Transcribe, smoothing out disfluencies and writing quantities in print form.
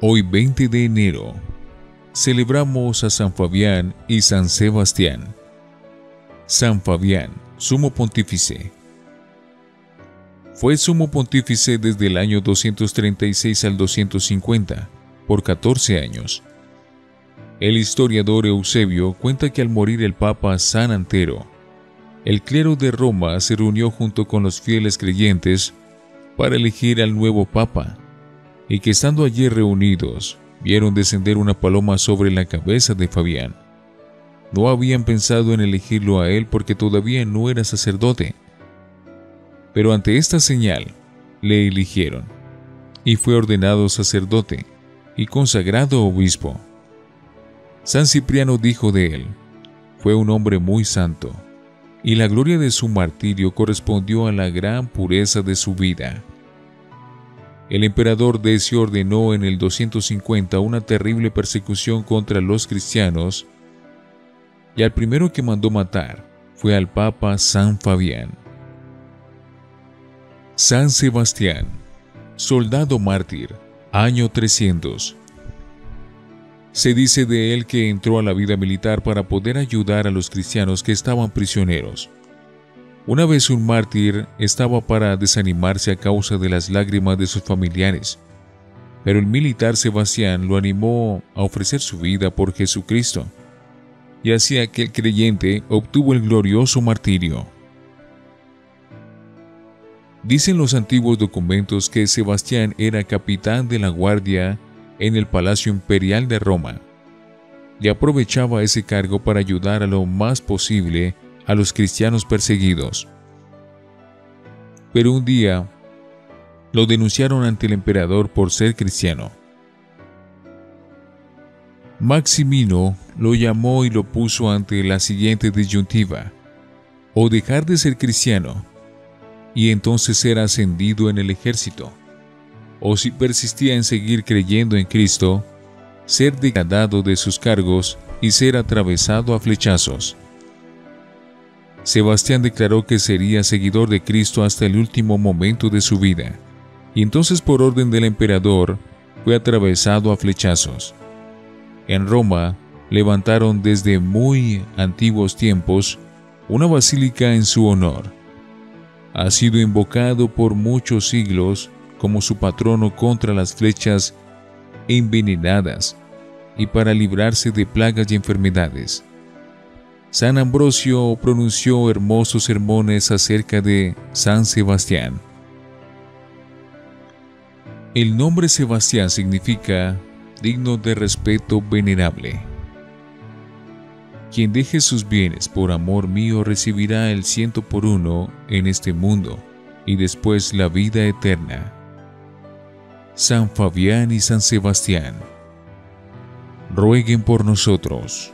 Hoy 20 de enero, celebramos a San Fabián y San Sebastián. San Fabián, sumo pontífice. Fue sumo pontífice desde el año 236 al 250, por 14 años. El historiador Eusebio cuenta que al morir el Papa San Antero, el clero de Roma se reunió junto con los fieles creyentes para elegir al nuevo Papa, y que estando allí reunidos, vieron descender una paloma sobre la cabeza de Fabián. No habían pensado en elegirlo a él porque todavía no era sacerdote. Pero ante esta señal, le eligieron, y fue ordenado sacerdote y consagrado obispo. San Cipriano dijo de él: fue un hombre muy santo, y la gloria de su martirio correspondió a la gran pureza de su vida. El emperador Decio ordenó en el 250 una terrible persecución contra los cristianos, y al primero que mandó matar fue al Papa San Fabián. San Sebastián, soldado mártir, año 300. Se dice de él que entró a la vida militar para poder ayudar a los cristianos que estaban prisioneros. Una vez un mártir estaba para desanimarse a causa de las lágrimas de sus familiares, pero el militar Sebastián lo animó a ofrecer su vida por Jesucristo, y así aquel creyente obtuvo el glorioso martirio. Dicen los antiguos documentos que Sebastián era capitán de la guardia en el Palacio Imperial de Roma, y aprovechaba ese cargo para ayudar a lo más posible a los cristianos perseguidos. Pero un día lo denunciaron ante el emperador por ser cristiano. Maximino lo llamó y lo puso ante la siguiente disyuntiva: o dejar de ser cristiano y entonces ser ascendido en el ejército, o si persistía en seguir creyendo en Cristo, ser degradado de sus cargos y ser atravesado a flechazos. Sebastián declaró que sería seguidor de Cristo hasta el último momento de su vida, y entonces por orden del emperador fue atravesado a flechazos. En Roma levantaron desde muy antiguos tiempos una basílica en su honor. Ha sido invocado por muchos siglos como su patrono contra las flechas envenenadas y para librarse de plagas y enfermedades. San Ambrosio pronunció hermosos sermones acerca de San Sebastián. El nombre Sebastián significa digno de respeto, venerable. Quien deje sus bienes por amor mío recibirá el 100 por 1 en este mundo y después la vida eterna. San Fabián y San Sebastián, rueguen por nosotros.